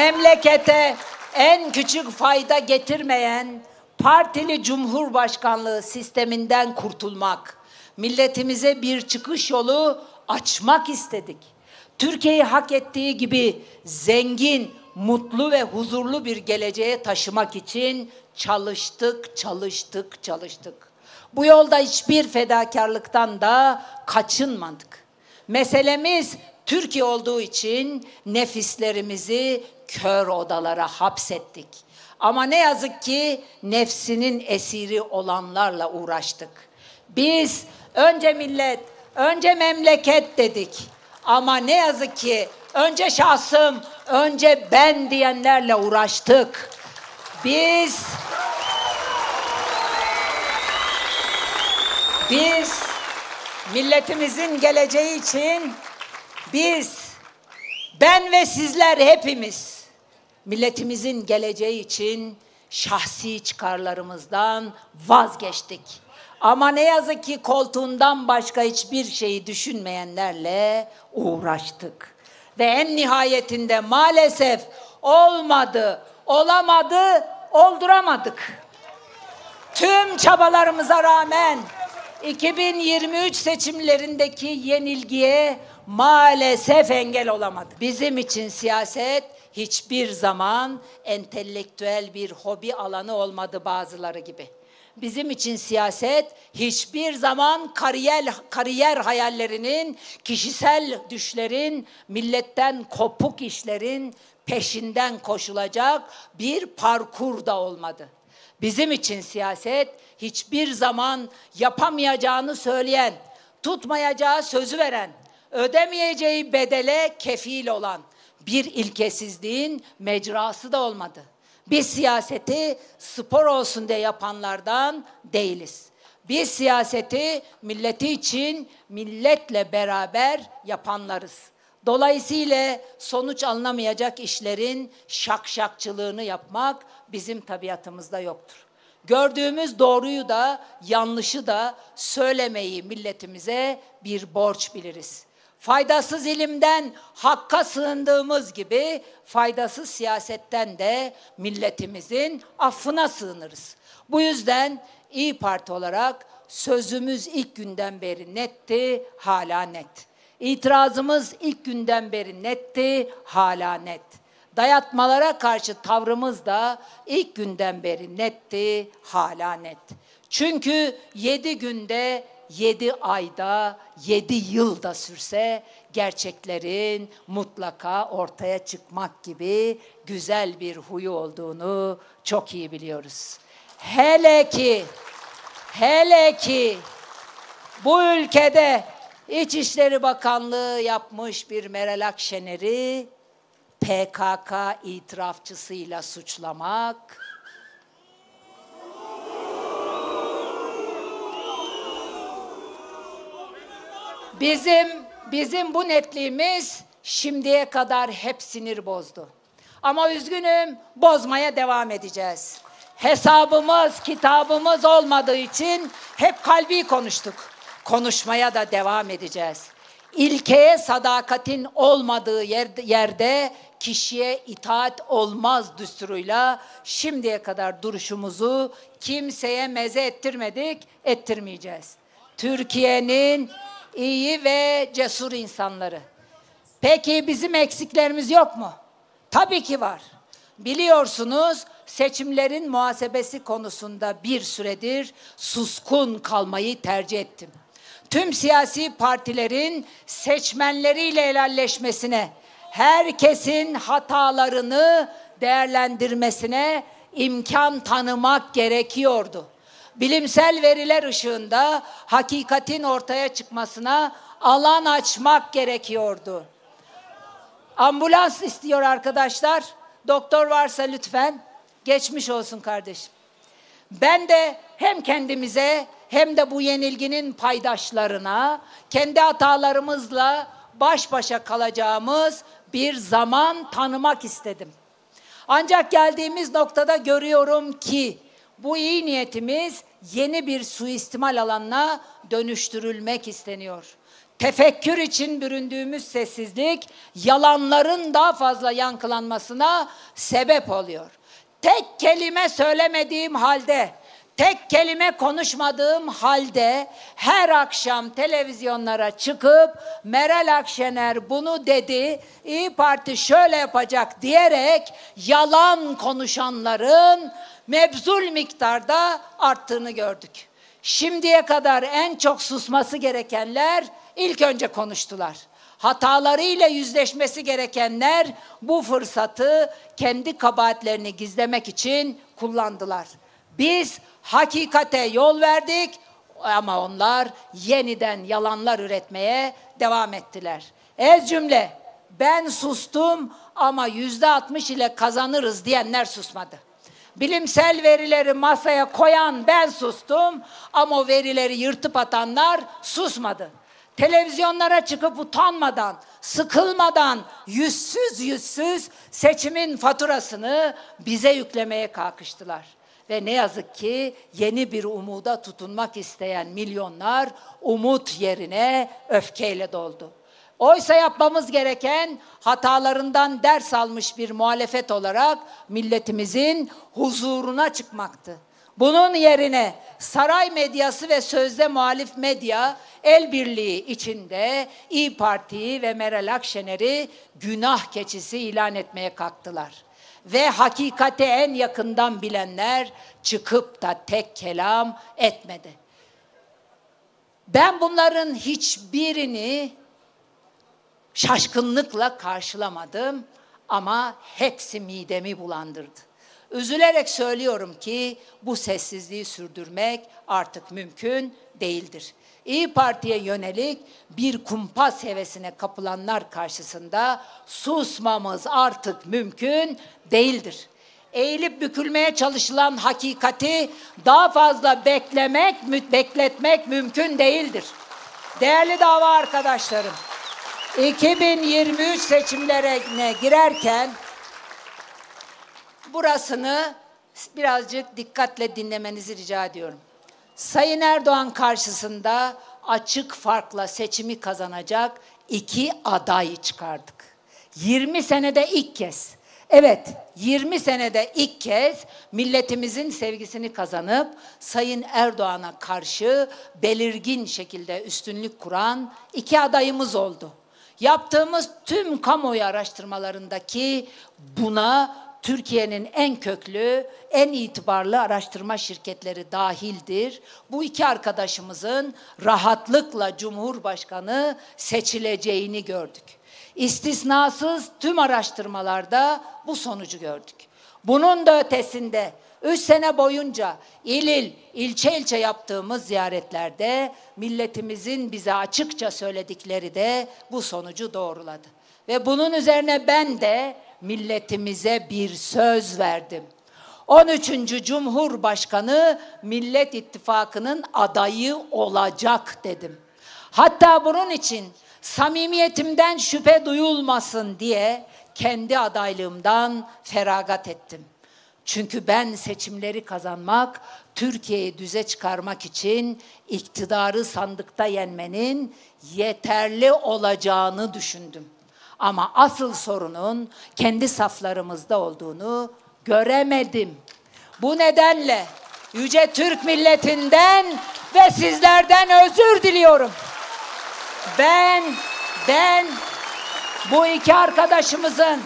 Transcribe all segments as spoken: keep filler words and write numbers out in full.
memlekete en küçük fayda getirmeyen partili cumhurbaşkanlığı sisteminden kurtulmak, milletimize bir çıkış yolu açmak istedik. Türkiye'yi hak ettiği gibi zengin, mutlu ve huzurlu bir geleceğe taşımak için çalıştık, çalıştık, çalıştık. Bu yolda hiçbir fedakarlıktan da kaçınmadık. Meselemiz Türkiye olduğu için nefislerimizi kör odalara hapsettik. Ama ne yazık ki nefsinin esiri olanlarla uğraştık. Biz önce millet, önce memleket dedik. Ama ne yazık ki önce şahsım, önce ben diyenlerle uğraştık. Biz, biz milletimizin geleceği için biz, ben ve sizler hepimiz milletimizin geleceği için şahsi çıkarlarımızdan vazgeçtik. Ama ne yazık ki koltuğundan başka hiçbir şeyi düşünmeyenlerle uğraştık. Ve en nihayetinde maalesef olmadı, olamadı, olduramadık. Tüm çabalarımıza rağmen iki bin yirmi üç seçimlerindeki yenilgiye maalesef engel olamadık. Bizim için siyaset hiçbir zaman entelektüel bir hobi alanı olmadı bazıları gibi. Bizim için siyaset hiçbir zaman kariyer, kariyer hayallerinin, kişisel düşlerin, milletten kopuk işlerin peşinden koşulacak bir parkur da olmadı. Bizim için siyaset hiçbir zaman yapamayacağını söyleyen, tutmayacağı sözü veren, ödemeyeceği bedele kefil olan bir ilkesizliğin mecrası da olmadı. Biz siyaseti spor olsun diye yapanlardan değiliz. Biz siyaseti milleti için milletle beraber yapanlarız. Dolayısıyla sonuç alınamayacak işlerin şakşakçılığını yapmak bizim tabiatımızda yoktur. Gördüğümüz doğruyu da yanlışı da söylemeyi milletimize bir borç biliriz. Faydasız ilimden hakka sığındığımız gibi faydasız siyasetten de milletimizin affına sığınırız. Bu yüzden İYİ Parti olarak sözümüz ilk günden beri netti, hala net. İtirazımız ilk günden beri netti, hala net. Dayatmalara karşı tavrımız da ilk günden beri netti, hala net. Çünkü yedi günde, yedi ayda, yedi yılda sürse gerçeklerin mutlaka ortaya çıkmak gibi güzel bir huyu olduğunu çok iyi biliyoruz. Hele ki, hele ki bu ülkede İçişleri Bakanlığı yapmış bir Meral Akşener'i P K K itirafçısıyla suçlamak, bizim bizim bu netliğimiz şimdiye kadar hep sinir bozdu. Ama üzgünüm, bozmaya devam edeceğiz. Hesabımız, kitabımız olmadığı için hep kalbi konuştuk. Konuşmaya da devam edeceğiz. İlkeye sadakatin olmadığı yerde kişiye itaat olmaz düsturuyla şimdiye kadar duruşumuzu kimseye meze ettirmedik, ettirmeyeceğiz. Türkiye'nin iyi ve cesur insanları. Peki bizim eksiklerimiz yok mu? Tabii ki var. Biliyorsunuz seçimlerin muhasebesi konusunda bir süredir suskun kalmayı tercih ettim. Tüm siyasi partilerin seçmenleriyle helalleşmesine, herkesin hatalarını değerlendirmesine imkan tanımak gerekiyordu. Bilimsel veriler ışığında hakikatin ortaya çıkmasına alan açmak gerekiyordu. Ambulans istiyor arkadaşlar. Doktor varsa lütfen. Geçmiş olsun kardeşim. Ben de hem kendimize hem de bu yenilginin paydaşlarına kendi hatalarımızla baş başa kalacağımız bir zaman tanımak istedim. Ancak geldiğimiz noktada görüyorum ki bu iyi niyetimiz yeni bir suistimal alanına dönüştürülmek isteniyor. Tefekkür için büründüğümüz sessizlik yalanların daha fazla yankılanmasına sebep oluyor. Tek kelime söylemediğim halde, tek kelime konuşmadığım halde her akşam televizyonlara çıkıp Meral Akşener bunu dedi, İYİ Parti şöyle yapacak diyerek yalan konuşanların mebzul miktarda arttığını gördük. Şimdiye kadar en çok susması gerekenler ilk önce konuştular. Hatalarıyla yüzleşmesi gerekenler bu fırsatı kendi kabahatlerini gizlemek için kullandılar. Biz hakikate yol verdik ama onlar yeniden yalanlar üretmeye devam ettiler. Ez cümle, ben sustum ama yüzde altmış ile kazanırız diyenler susmadı. Bilimsel verileri masaya koyan ben sustum ama o verileri yırtıp atanlar susmadı. Televizyonlara çıkıp utanmadan, sıkılmadan, yüzsüz yüzsüz seçimin faturasını bize yüklemeye kalkıştılar. Ve ne yazık ki yeni bir umuda tutunmak isteyen milyonlar umut yerine öfkeyle doldu. Oysa yapmamız gereken hatalarından ders almış bir muhalefet olarak milletimizin huzuruna çıkmaktı. Bunun yerine saray medyası ve sözde muhalif medya el birliği içinde İYİ Parti'yi ve Meral Akşener'i günah keçisi ilan etmeye kalktılar. Ve hakikate en yakından bilenler çıkıp da tek kelam etmedi. Ben bunların hiçbirini şaşkınlıkla karşılamadım ama hepsi midemi bulandırdı. Üzülerek söylüyorum ki bu sessizliği sürdürmek artık mümkün değildir. İYİ Parti'ye yönelik bir kumpas hevesine kapılanlar karşısında susmamız artık mümkün değildir. Eğilip bükülmeye çalışılan hakikati daha fazla beklemek, bekletmek mümkün değildir. Değerli dava arkadaşlarım, iki bin yirmi üç seçimlerine girerken burasını birazcık dikkatle dinlemenizi rica ediyorum. Sayın Erdoğan karşısında açık farkla seçimi kazanacak iki aday çıkardık. yirmi senede ilk kez, evet yirmi senede ilk kez milletimizin sevgisini kazanıp Sayın Erdoğan'a karşı belirgin şekilde üstünlük kuran iki adayımız oldu. Yaptığımız tüm kamuoyu araştırmalarındaki buna Türkiye'nin en köklü, en itibarlı araştırma şirketleri dahildir. Bu iki arkadaşımızın rahatlıkla Cumhurbaşkanı seçileceğini gördük. İstisnasız tüm araştırmalarda bu sonucu gördük. Bunun da ötesinde üç sene boyunca il il, ilçe ilçe yaptığımız ziyaretlerde milletimizin bize açıkça söyledikleri de bu sonucu doğruladı. Ve bunun üzerine ben de milletimize bir söz verdim. on üçüncü Cumhurbaşkanı Millet İttifakı'nın adayı olacak dedim. Hatta bunun için samimiyetimden şüphe duyulmasın diye kendi adaylığımdan feragat ettim. Çünkü ben seçimleri kazanmak, Türkiye'yi düze çıkarmak için iktidarı sandıkta yenmenin yeterli olacağını düşündüm. Ama asıl sorunun kendi saflarımızda olduğunu göremedim. Bu nedenle yüce Türk milletinden ve sizlerden özür diliyorum. Ben, ben bu iki arkadaşımızın,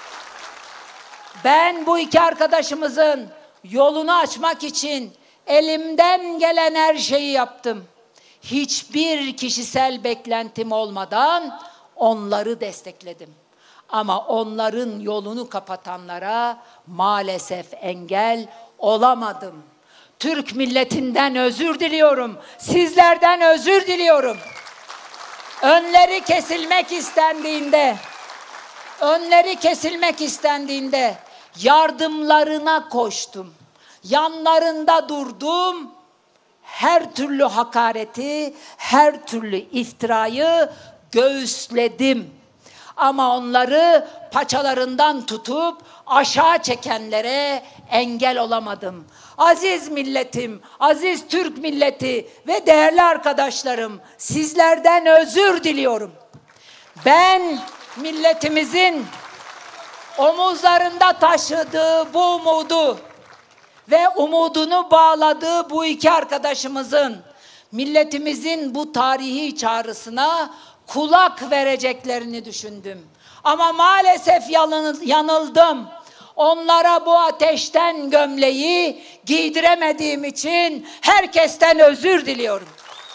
ben bu iki arkadaşımızın yolunu açmak için elimden gelen her şeyi yaptım. Hiçbir kişisel beklentim olmadan onları destekledim. Ama onların yolunu kapatanlara maalesef engel olamadım. Türk milletinden özür diliyorum. Sizlerden özür diliyorum. Önleri kesilmek istendiğinde, önleri kesilmek istendiğinde yardımlarına koştum. Yanlarında durdum. Her türlü hakareti, her türlü iftirayı göğüsledim. Ama onları paçalarından tutup aşağı çekenlere engel olamadım. Aziz milletim, aziz Türk milleti ve değerli arkadaşlarım, sizlerden özür diliyorum. Ben milletimizin omuzlarında taşıdığı bu umudu ve umudunu bağladığı bu iki arkadaşımızın milletimizin bu tarihi çağrısına kulak vereceklerini düşündüm. Ama maalesef yanıldım. Onlara bu ateşten gömleği giydiremediğim için herkesten özür diliyorum.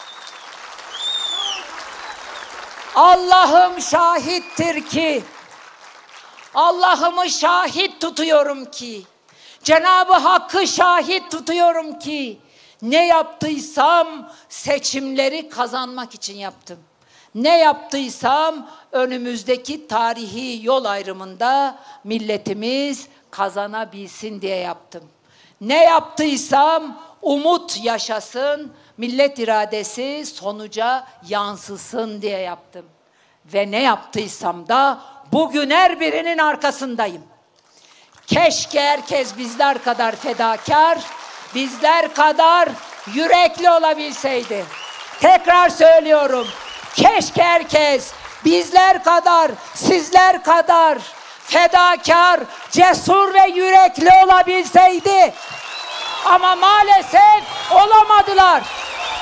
Allah'ım şahittir ki, Allah'ımı şahit tutuyorum ki, Cenab-ı Hakk'ı şahit tutuyorum ki, ne yaptıysam seçimleri kazanmak için yaptım. Ne yaptıysam önümüzdeki tarihi yol ayrımında milletimiz kazanabilsin diye yaptım. Ne yaptıysam umut yaşasın, millet iradesi sonuca yansısın diye yaptım. Ve ne yaptıysam da bugün her birinin arkasındayım. Keşke herkes bizler kadar fedakar, bizler kadar yürekli olabilseydi. Tekrar söylüyorum. Keşke herkes bizler kadar, sizler kadar fedakar, cesur ve yürekli olabilseydi. Ama maalesef olamadılar.